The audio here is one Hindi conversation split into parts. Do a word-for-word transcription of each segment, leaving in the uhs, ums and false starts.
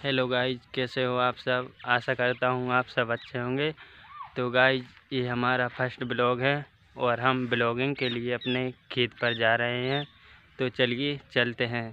हेलो गाइज, कैसे हो आप सब। आशा करता हूँ आप सब अच्छे होंगे। तो गाइज, ये हमारा फर्स्ट ब्लॉग है और हम ब्लॉगिंग के लिए अपने खेत पर जा रहे हैं। तो चलिए चलते हैं।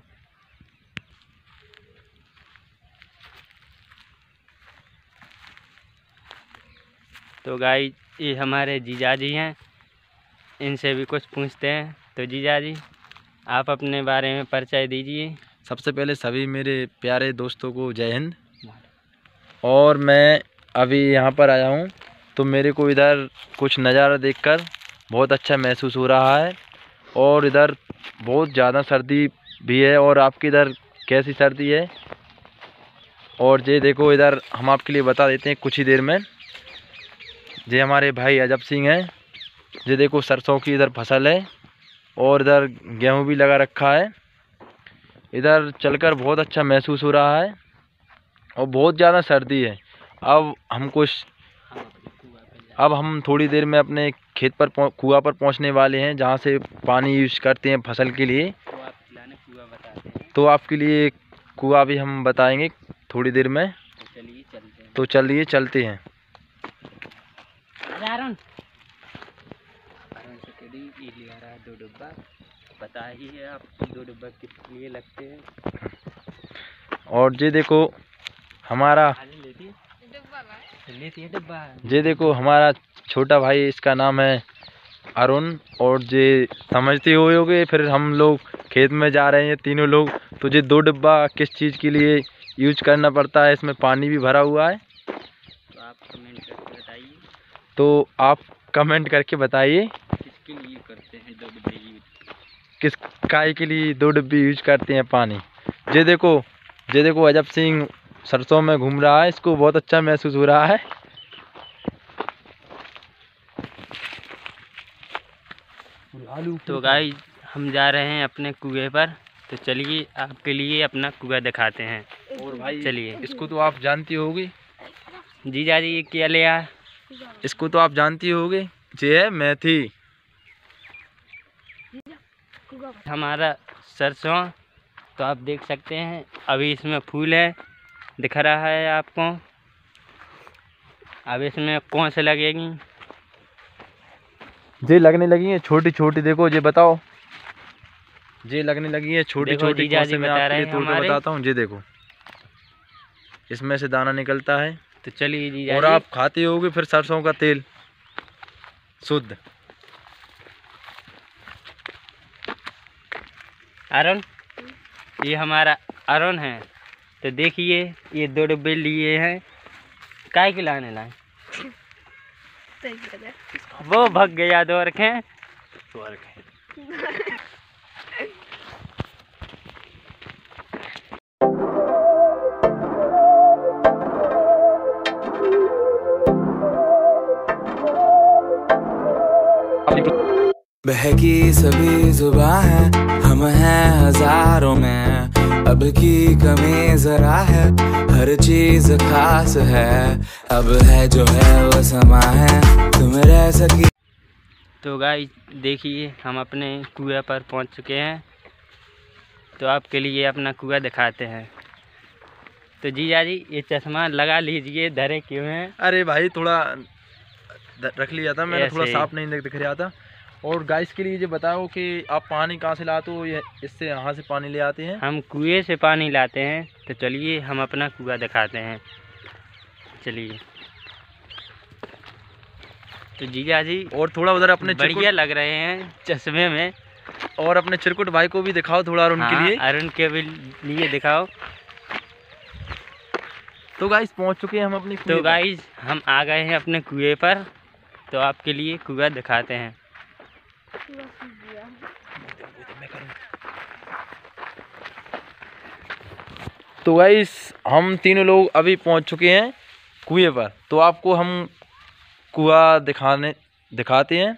तो गाइज, ये हमारे जीजा जी हैं, इनसे भी कुछ पूछते हैं। तो जीजा जी, आप अपने बारे में परिचय दीजिए। सबसे पहले सभी मेरे प्यारे दोस्तों को जय हिंद। और मैं अभी यहाँ पर आया हूँ तो मेरे को इधर कुछ नज़ारा देखकर बहुत अच्छा महसूस हो रहा है। और इधर बहुत ज़्यादा सर्दी भी है। और आपके इधर कैसी सर्दी है? और ये देखो, इधर हम आपके लिए बता देते हैं कुछ ही देर में। ये हमारे भाई अजब सिंह हैं। ये देखो, सरसों की इधर फसल है और इधर गेहूँ भी लगा रखा है। इधर चलकर बहुत अच्छा महसूस हो रहा है और बहुत ज़्यादा सर्दी है। अब हम कुछ अब हम थोड़ी देर में अपने खेत पर कुआं पर पहुंचने वाले हैं, जहां से पानी यूज करते हैं फसल के लिए। तो आप कुआं बताते हैं। तो आपके लिए कुआं भी हम बताएंगे थोड़ी देर में। तो चलिए चलते हैं। तो चलिए चलते हैं। अरुण अरुण से कड़ी ये ले रहा है दो डब्बा। पता ही है आपको दो डब्बा किस लिए लगते हैं। और ये देखो हमारा ये देखो हमारा छोटा भाई, इसका नाम है अरुण। और ये समझते होगे, फिर हम लोग खेत में जा रहे हैं तीनों लोग। तो ये दो डिब्बा किस चीज़ के लिए यूज करना पड़ता है? इसमें पानी भी भरा हुआ है। तो आप कमेंट करके बताइए। तो आप कमेंट करके बताइए किसके लिए करते हैं दो डिब्बे यूज, किस काय के लिए दो डिब्बे यूज करते हैं पानी। ये देखो ये देखो अजब सिंह सरसों में घूम रहा है, इसको बहुत अच्छा महसूस हो रहा है। तो गाइस, हम जा रहे हैं अपने कुएं पर। तो चलिए आपके लिए अपना कुआं दिखाते हैं। और भाई चलिए। इसको तो आप जानती होगी। जीजा जी, ये क्या लिया? इसको तो आप जानती होगी, ये है मेथी। हमारा सरसों, तो आप देख सकते हैं अभी इसमें फूल है, दिख रहा है आपको। अब इसमें कौन से लगेगी? ये लगने लगी है छोटी छोटी। देखो, ये बताओ, ये लगने लगी है छोटी छोटी। जीजा जी मैं बता आपके रहे लिए हैं तोड़ के हमारे। बताता हूँ। ये देखो, इसमें से दाना निकलता है। तो चलिए जीजा और जी। आप खाते होगे फिर सरसों का तेल शुद्ध। अरुण, ये हमारा अरुण है। तो देखिए, ये दो डब्बे लिए हैं। काय के लाने लाए? वो भग गया दौड़ के। बहकी सभी जुबां है, हम हैं हजारों में। अब की कमी जरा है, हर चीज खास है। अब है जो है वो समा है, तुम रह सकी। तो गाइस, देखिए हम अपने कुएं पर पहुंच चुके हैं। तो आपके लिए अपना कुआं दिखाते हैं। तो जीजा जी, ये चश्मा लगा लीजिए, धरे क्यों हैं? अरे भाई, थोड़ा रख लिया था मैंने, थोड़ा ऐसे। साफ नहीं दिख रहा था। और गाइस के लिए ये बताओ कि आप पानी कहाँ से लाते हो? ये इससे यहाँ से पानी ले आते हैं। हम कुएं से पानी लाते हैं। तो चलिए हम अपना कुआं दिखाते हैं। चलिए। तो जीजा जी, और थोड़ा उधर अपने बढ़िया लग रहे हैं चश्मे में। और अपने चिरकुट भाई को भी दिखाओ थोड़ा, अरुण के लिए। अरुण के भी लिए दिखाओ। तो गाइस, पहुंच चुके हैं हम अपनी कुएं तो पर। गाइस, हम आ गए हैं अपने कुएं पर। तो आपके लिए कुआं दिखाते हैं। तो गाइस, हम तीनों लोग अभी पहुंच चुके हैं कुएं पर। तो आपको हम कुआं दिखाने दिखाते हैं।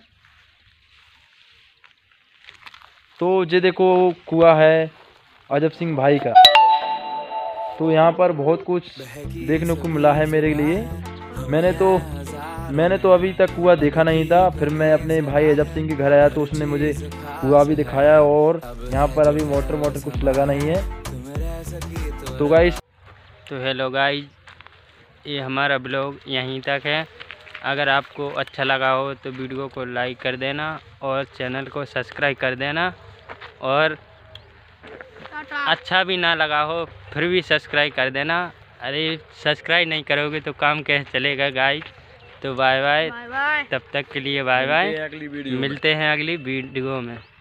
तो ये देखो, कुआं है अजब सिंह भाई का। तो यहाँ पर बहुत कुछ देखने को मिला है मेरे लिए। मैंने तो मैंने तो अभी तक कुआं देखा नहीं था। फिर मैं अपने भाई अजब सिंह के घर आया तो उसने मुझे कुआं भी दिखाया। और यहाँ पर अभी मोटर मोटर कुछ लगा नहीं है। तो गाइस, तो हेलो गाइज, ये हमारा ब्लॉग यहीं तक है। अगर आपको अच्छा लगा हो तो वीडियो को लाइक कर देना और चैनल को सब्सक्राइब कर देना, और अच्छा भी ना लगा हो फिर भी सब्सक्राइब कर देना। अरे सब्सक्राइब नहीं करोगे तो काम कैसे चलेगा गाइज। तो बाय बाय, तब तक के लिए बाय बाय, अगली वीडियो मिलते हैं अगली वीडियो में।